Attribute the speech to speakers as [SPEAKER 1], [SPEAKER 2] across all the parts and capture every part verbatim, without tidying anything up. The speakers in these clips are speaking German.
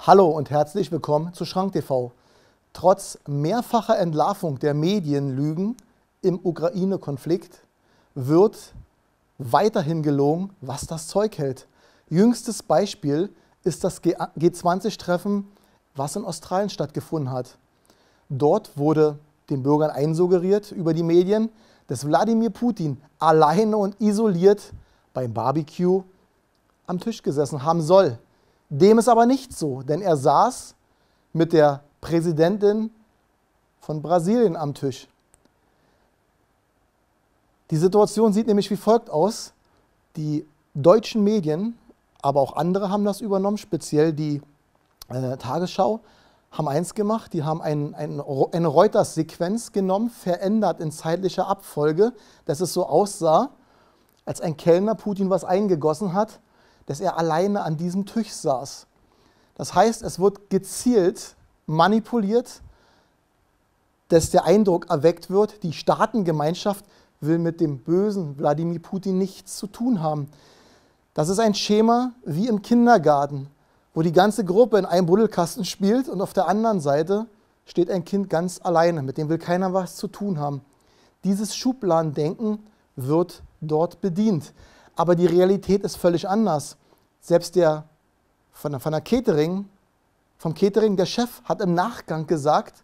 [SPEAKER 1] Hallo und herzlich willkommen zu Schrank T V. Trotz mehrfacher Entlarvung der Medienlügen im Ukraine-Konflikt wird weiterhin gelogen, was das Zeug hält. Jüngstes Beispiel ist das G zwanzig-Treffen, was in Australien stattgefunden hat. Dort wurde den Bürgern einsuggeriert über die Medien, dass Wladimir Putin alleine und isoliert beim Barbecue am Tisch gesessen haben soll. Dem ist aber nicht so, denn er saß mit der Präsidentin von Brasilien am Tisch. Die Situation sieht nämlich wie folgt aus. Die deutschen Medien, aber auch andere haben das übernommen, speziell die äh, Tagesschau, haben eins gemacht, die haben ein, ein, eine Reuters-Sequenz genommen, verändert in zeitlicher Abfolge, dass es so aussah, als ein Kellner Putin was eingegossen hat, dass er alleine an diesem Tisch saß. Das heißt, es wird gezielt manipuliert, dass der Eindruck erweckt wird, die Staatengemeinschaft will mit dem bösen Wladimir Putin nichts zu tun haben. Das ist ein Schema wie im Kindergarten, wo die ganze Gruppe in einem Buddelkasten spielt und auf der anderen Seite steht ein Kind ganz alleine, mit dem will keiner was zu tun haben. Dieses Schubladendenken wird dort bedient. Aber die Realität ist völlig anders. Selbst der von der, von der Catering, vom Catering, der Chef hat im Nachgang gesagt,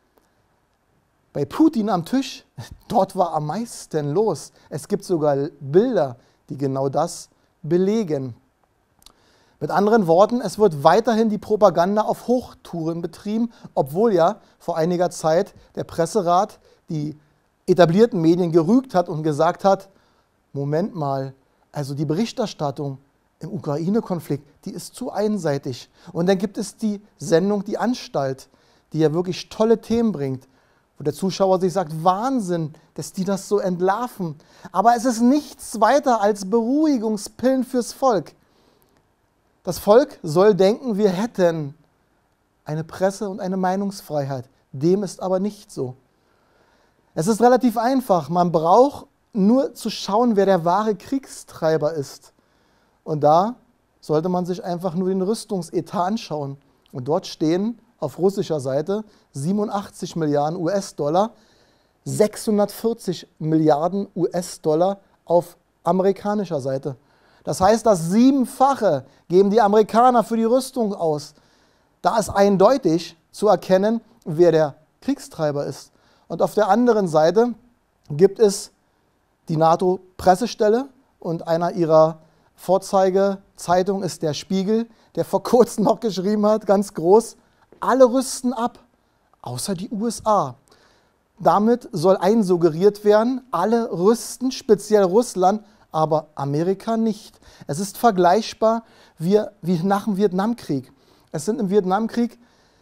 [SPEAKER 1] bei Putin am Tisch, dort war am meisten los. Es gibt sogar Bilder, die genau das belegen. Mit anderen Worten, es wird weiterhin die Propaganda auf Hochtouren betrieben, obwohl ja vor einiger Zeit der Presserat die etablierten Medien gerügt hat und gesagt hat, Moment mal, also die Berichterstattung im Ukraine-Konflikt, die ist zu einseitig. Und dann gibt es die Sendung Die Anstalt, die ja wirklich tolle Themen bringt, wo der Zuschauer sich sagt, Wahnsinn, dass die das so entlarven. Aber es ist nichts weiter als Beruhigungspillen fürs Volk. Das Volk soll denken, wir hätten eine Presse- und eine Meinungsfreiheit. Dem ist aber nicht so. Es ist relativ einfach. Man braucht nur zu schauen, wer der wahre Kriegstreiber ist. Und da sollte man sich einfach nur den Rüstungsetat anschauen. Und dort stehen auf russischer Seite siebenundachtzig Milliarden US-Dollar, sechshundertvierzig Milliarden US-Dollar auf amerikanischer Seite. Das heißt, das Siebenfache geben die Amerikaner für die Rüstung aus. Da ist eindeutig zu erkennen, wer der Kriegstreiber ist. Und auf der anderen Seite gibt es die NATO-Pressestelle und einer ihrer Vorzeigezeitungen ist der Spiegel, der vor kurzem noch geschrieben hat, ganz groß, alle rüsten ab, außer die U S A. Damit soll einsuggeriert werden, alle rüsten, speziell Russland, aber Amerika nicht. Es ist vergleichbar wie, wie nach dem Vietnamkrieg. Es sind im Vietnamkrieg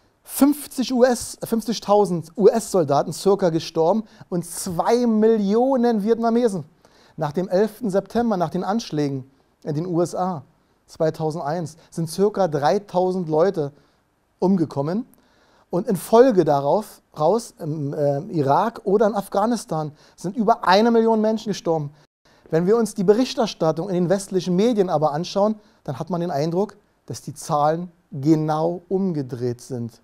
[SPEAKER 1] fünfzigtausend U S-Soldaten circa gestorben und zwei Millionen Vietnamesen. Nach dem elften September, nach den Anschlägen in den U S A zweitausendeins, sind circa dreitausend Leute umgekommen. Und in Folge darauf, raus, im äh, Irak oder in Afghanistan, sind über eine Million Menschen gestorben. Wenn wir uns die Berichterstattung in den westlichen Medien aber anschauen, dann hat man den Eindruck, dass die Zahlen genau umgedreht sind.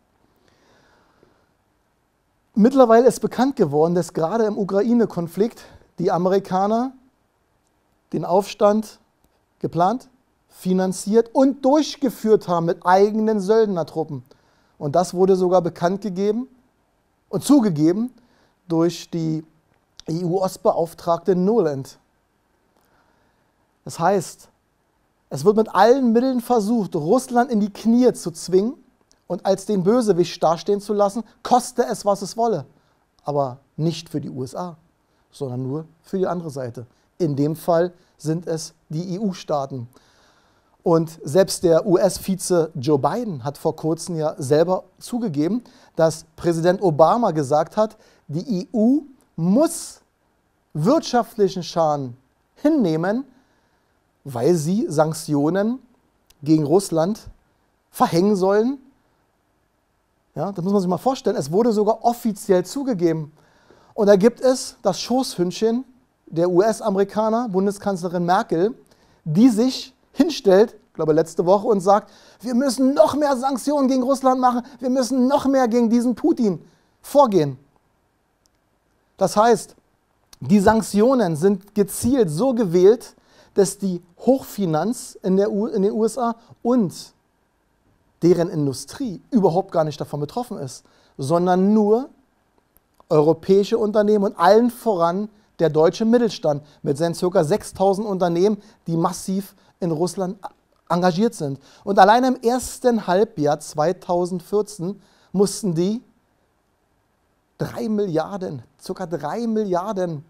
[SPEAKER 1] Mittlerweile ist bekannt geworden, dass gerade im Ukraine-Konflikt die Amerikaner den Aufstand geplant, finanziert und durchgeführt haben mit eigenen Söldnertruppen. Und das wurde sogar bekannt gegeben und zugegeben durch die E U-Ostbeauftragte Nuland. Das heißt, es wird mit allen Mitteln versucht, Russland in die Knie zu zwingen und als den Bösewicht dastehen zu lassen, koste es, was es wolle. Aber nicht für die U S A, sondern nur für die andere Seite. In dem Fall sind es die E U-Staaten. Und selbst der U S-Vize Joe Biden hat vor kurzem ja selber zugegeben, dass Präsident Obama gesagt hat, die E U muss wirtschaftlichen Schaden hinnehmen, weil sie Sanktionen gegen Russland verhängen sollen. Ja, das muss man sich mal vorstellen. Es wurde sogar offiziell zugegeben. Und da gibt es das Schoßhündchen der U S-Amerikaner, Bundeskanzlerin Merkel, die sich hinstellt, glaube letzte Woche, und sagt, wir müssen noch mehr Sanktionen gegen Russland machen, wir müssen noch mehr gegen diesen Putin vorgehen. Das heißt, die Sanktionen sind gezielt so gewählt, dass die Hochfinanz in, der U in den U S A und deren Industrie überhaupt gar nicht davon betroffen ist, sondern nur europäische Unternehmen und allen voran der deutsche Mittelstand mit seinen ca. sechstausend Unternehmen, die massiv in Russland engagiert sind. Und allein im ersten Halbjahr zweitausendvierzehn mussten die drei Milliarden, ca. drei Milliarden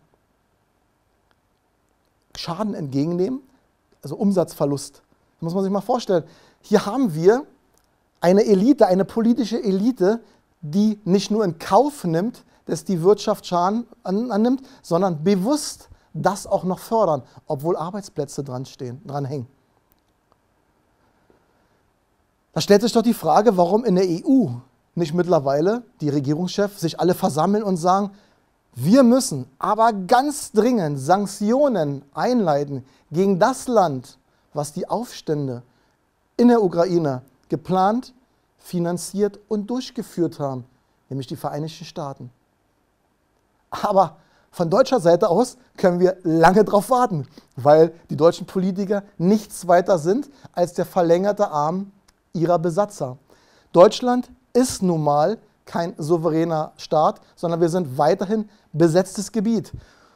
[SPEAKER 1] Schaden entgegennehmen, also Umsatzverlust. Das muss man sich mal vorstellen. Hier haben wir eine Elite, eine politische Elite, die nicht nur in Kauf nimmt, dass die Wirtschaft Schaden annimmt, sondern bewusst das auch noch fördern, obwohl Arbeitsplätze dran stehen, dran hängen. Da stellt sich doch die Frage, warum in der E U nicht mittlerweile die Regierungschefs sich alle versammeln und sagen, wir müssen aber ganz dringend Sanktionen einleiten gegen das Land, was die Aufstände in der Ukraine geplant, finanziert und durchgeführt haben, nämlich die Vereinigten Staaten. Aber von deutscher Seite aus können wir lange darauf warten, weil die deutschen Politiker nichts weiter sind als der verlängerte Arm ihrer Besatzer. Deutschland ist nun mal kein souveräner Staat, sondern wir sind weiterhin besetztes Gebiet.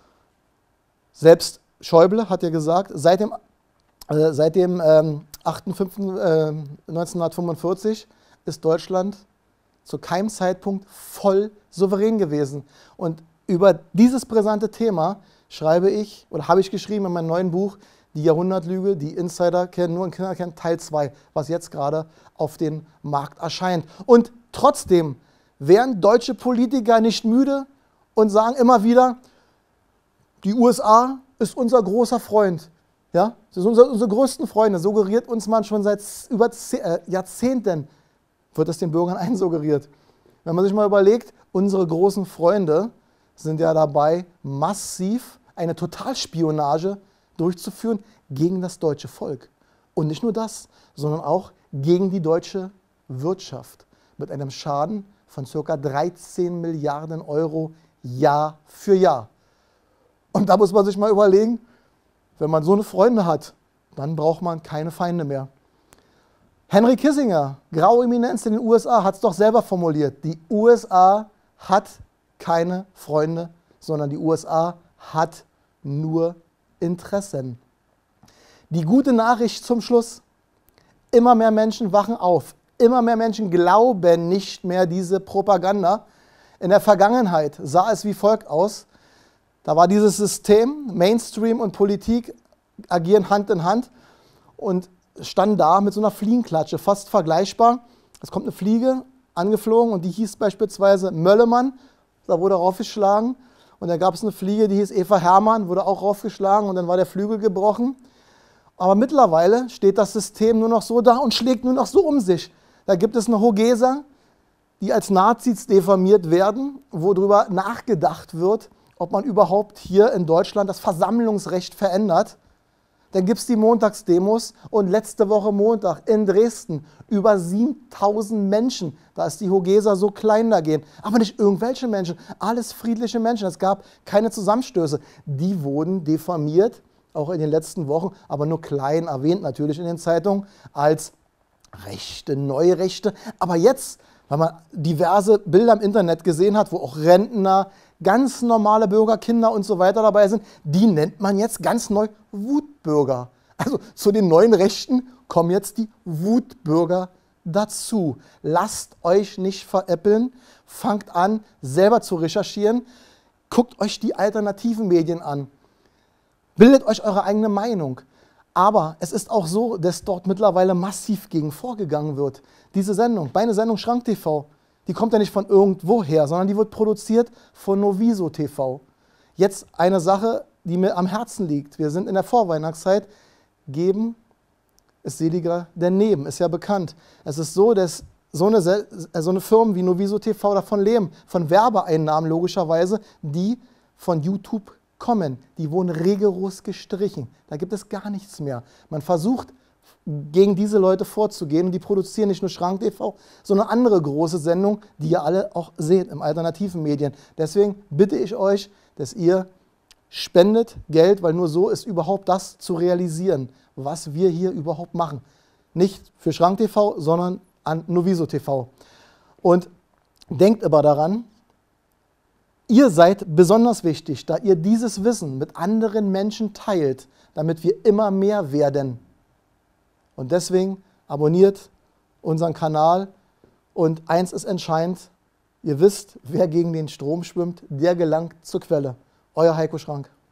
[SPEAKER 1] Selbst Schäuble hat ja gesagt, seit dem, äh, seit dem ähm, achten fünften neunzehnhundertfünfundvierzig ist Deutschland zu keinem Zeitpunkt voll souverän gewesen. Und über dieses brisante Thema schreibe ich, oder habe ich geschrieben in meinem neuen Buch, Die Jahrhundertlüge, die Insider kennen, nur ein Kinder kennen, Teil zwei, was jetzt gerade auf den Markt erscheint. Und trotzdem wären deutsche Politiker nicht müde und sagen immer wieder, die U S A ist unser großer Freund. Ja? Das sind unsere, unsere größten Freunde, suggeriert uns man schon seit über Jahrzehnten, wird es den Bürgern einsuggeriert. Wenn man sich mal überlegt, unsere großen Freunde sind ja dabei, massiv eine Totalspionage durchzuführen gegen das deutsche Volk. Und nicht nur das, sondern auch gegen die deutsche Wirtschaft mit einem Schaden von ca. dreizehn Milliarden Euro Jahr für Jahr. Und da muss man sich mal überlegen, wenn man so eine Freunde hat, dann braucht man keine Feinde mehr. Henry Kissinger, graue Eminenz in den U S A, hat es doch selber formuliert. Die U S A hat keine Freunde, sondern die U S A hat nur Interessen. Die gute Nachricht zum Schluss: Immer mehr Menschen wachen auf. Immer mehr Menschen glauben nicht mehr diese Propaganda. In der Vergangenheit sah es wie folgt aus. Da war dieses System, Mainstream und Politik agieren Hand in Hand und standen da mit so einer Fliegenklatsche, fast vergleichbar. Es kommt eine Fliege angeflogen und die hieß beispielsweise Möllemann, da wurde raufgeschlagen. Und dann gab es eine Fliege, die hieß Eva Hermann, wurde auch raufgeschlagen und dann war der Flügel gebrochen. Aber mittlerweile steht das System nur noch so da und schlägt nur noch so um sich. Da gibt es eine Hogeser, die als Nazis diffamiert werden, wo darüber nachgedacht wird, ob man überhaupt hier in Deutschland das Versammlungsrecht verändert. Dann gibt es die Montagsdemos und letzte Woche Montag in Dresden über siebentausend Menschen. Da ist die Hogeser so klein dagegen. Aber nicht irgendwelche Menschen, alles friedliche Menschen. Es gab keine Zusammenstöße. Die wurden diffamiert, auch in den letzten Wochen, aber nur klein erwähnt natürlich in den Zeitungen, als Rechte, neue Rechte. Aber jetzt, weil man diverse Bilder im Internet gesehen hat, wo auch Rentner, ganz normale Bürger, Kinder und so weiter dabei sind, die nennt man jetzt ganz neu Wutbürger. Also zu den neuen Rechten kommen jetzt die Wutbürger dazu. Lasst euch nicht veräppeln, fangt an, selber zu recherchieren, guckt euch die alternativen Medien an, bildet euch eure eigene Meinung. Aber es ist auch so, dass dort mittlerweile massiv gegen vorgegangen wird. Diese Sendung, meine Sendung Schrank T V, die kommt ja nicht von irgendwoher, sondern die wird produziert von Noviso T V. Jetzt eine Sache, die mir am Herzen liegt. Wir sind in der Vorweihnachtszeit. Geben ist seliger denn nehmen, ist ja bekannt. Es ist so, dass so eine, so eine Firmen wie Noviso T V davon leben, von Werbeeinnahmen logischerweise, die von YouTube kommen. Die wurden rigoros gestrichen. Da gibt es gar nichts mehr. Man versucht gegen diese Leute vorzugehen. Und die produzieren nicht nur Schrank T V, sondern andere große Sendungen, die ihr alle auch seht im alternativen Medien. Deswegen bitte ich euch, dass ihr spendet Geld, weil nur so ist überhaupt das zu realisieren, was wir hier überhaupt machen. Nicht für Schrank T V, sondern an Noviso T V. Und denkt aber daran, ihr seid besonders wichtig, da ihr dieses Wissen mit anderen Menschen teilt, damit wir immer mehr werden. Und deswegen abonniert unseren Kanal. Und eins ist entscheidend, ihr wisst, wer gegen den Strom schwimmt, der gelangt zur Quelle. Euer Heiko Schrank.